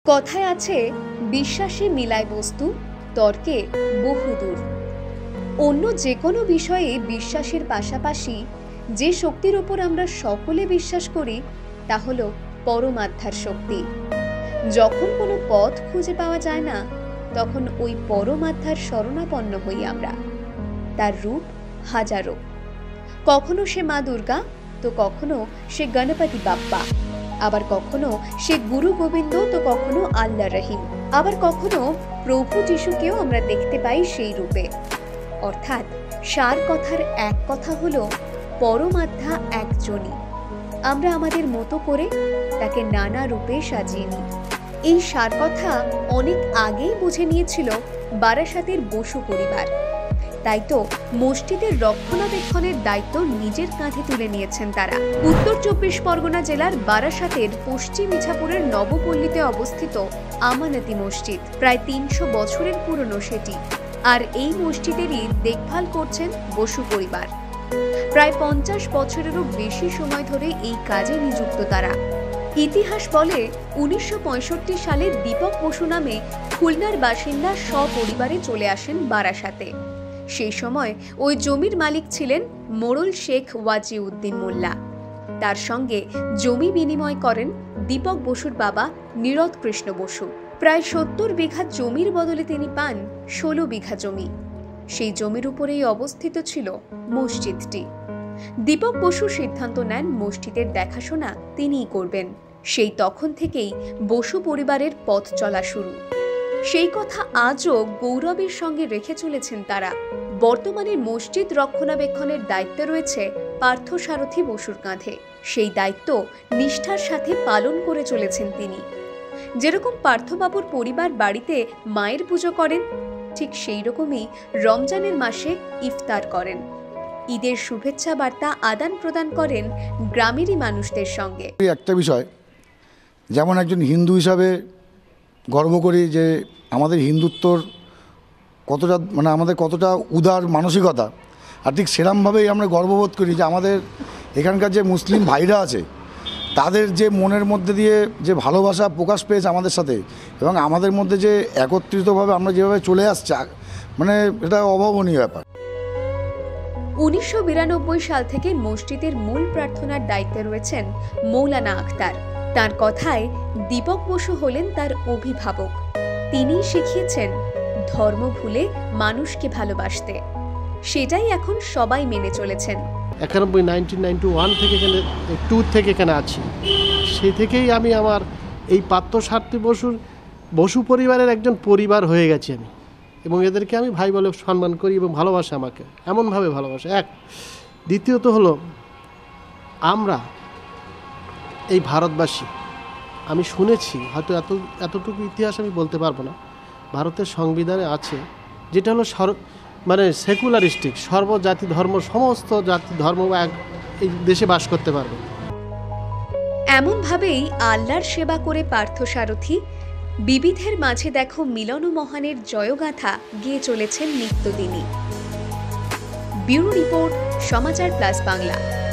কথায় আছে বিশ্বাসে মিলায় বস্তু, তর্কে বহুদূর। অন্য যে কোনো বিষয়ে বিশ্বাসের পাশাপাশি যে শক্তির উপর আমরা সকলে বিশ্বাস করি তা হলো পরমাত্মার শক্তি। যখন কোনো পথ খুঁজে পাওয়া যায় না, তখন ওই পরমাত্মার শরণাপন্ন হই আমরা। তার রূপ হাজারো, কখনো সে মা দুর্গা, তো কখনো সে গণপতি বাপ্পা, আবার কখনো সে গুরু গোবিন্দ, তো কখনো আল্লাহ রহিম, আবার কখনো প্রভু যিশুকেও আমরা দেখতে পাই সেই রূপে। অর্থাৎ সার কথার এক কথা হলো পরমাত্মা একজনই, আমরা আমাদের মতো করে তাকে নানা রূপে সাজিয়ে নিই। এই সার কথা অনেক আগেই বুঝে নিয়েছিল বারাসাতের বসু পরিবার, তাই তো মসজিদের রক্ষণাবেক্ষণের দায়িত্ব নিজের কাঁধে তুলে নিয়েছেন তারা। উত্তর ২৪ পরগনা জেলার বারাসাতের পশ্চিম ইছাপুরের নবপল্লীতে অবস্থিত আমানতি মসজিদ, প্রায় ৩০০ বছরের পুরনো সেটি। আর এই মসজিদেরই দেখভাল করছেন বসু পরিবার। প্রায় ৫০ বছরেরও বেশি সময় ধরে এই কাজে নিযুক্ত তারা। ইতিহাস বলে ১৯৬৫ সালে দীপক বসু নামে খুলনার বাসিন্দা সপরিবারে চলে আসেন বারাসাতে। সেই সময় ওই জমির মালিক ছিলেন মোড়ল শেখ ওয়াজিউদ্দিন মোল্লা। তার সঙ্গে জমি বিনিময় করেন দীপক বসুর বাবা নীরদ কৃষ্ণ বসু। প্রায় ৭০ বিঘা জমির বদলে তিনি পান ১৬ বিঘা জমি। সেই জমির উপরেই অবস্থিত ছিল মসজিদটি। দীপক বসু সিদ্ধান্ত নেন মসজিদের দেখাশোনা তিনিই করবেন। সেই তখন থেকেই বসু পরিবারের পথ চলা শুরু। সেই কথা আজও গৌরবের সঙ্গে রেখে চলেছেন তারা। বর্তমানে মসজিদ রক্ষণাবেক্ষণের দায়িত্ব রয়েছে পার্থসারথী বসুর কাঁধে। সেই দায়িত্ব নিষ্ঠার সাথে পালন করে চলেছেন তিনি। যেরকম পার্থবাবুর পরিবার বাড়িতে মায়ের পুজো করেন, ঠিক সেই রকমই রমজানের মাসে ইফতার করেন, ঈদের শুভেচ্ছা বার্তা আদান প্রদান করেন গ্রামেরই মানুষদের সঙ্গে। একটা বিষয়, যেমন একজন হিন্দু হিসাবে গর্ব করি যে আমাদের হিন্দুত্বর কতটা আমাদের কতটা উদার মানসিকতা, আর ঠিক সেরকমভাবেই আমরা গর্ববোধ করি যে আমাদের এখানকার যে মুসলিম ভাইরা আছে তাদের যে মনের মধ্যে দিয়ে যে ভালোবাসা প্রকাশ পেয়েছে আমাদের সাথে, এবং আমাদের মধ্যে যে একত্রিতভাবে আমরা যেভাবে চলে আসছি, এটা অভাবনীয় ব্যাপার। ১৯৯২ সাল থেকে মসজিদের মূল প্রার্থনার দায়িত্বে রয়েছেন মৌলানা আখতার। তার কথায় দীপক বসু হলেন তার অভিভাবক। তিনিই শিখিয়েছেন ধর্ম ভুলে মানুষকে ভালোবাসতে। সেটাই এখন সবাই মেনে চলেছেন। 1991 থেকে এখানে 2 থেকে এখানে আছি। সেই থেকেই আমি আমার এই পার্থসারথী বসু পরিবারের একজন পরিবার হয়ে গেছি আমি, এবং এদেরকে আমি ভাই বলে সম্মান করি এবং ভালোবাসে আমাকে, এমনভাবে ভালোবাসে। এক, দ্বিতীয়ত হলো আমরা এই ভারতবাসী, আমি শুনেছি, হয়তো এতটুকু ইতিহাস আমি বলতে পারবো না, ভারতের সংবিধানে আছে যেটা হলো সেকুলারিস্টিক, সর্বজাতি ধর্ম, সমস্ত জাতি ধর্ম এই দেশে বাস করতে পারবে। এমনভাবেই আল্লাহর সেবা করে পার্থসারথী বিবিধের মাঝে দেখো মিলন মহানের জয়গাথা গেয়ে চলেছেন নিত্যদিনই। Bureau report, Samachar plus Bangla.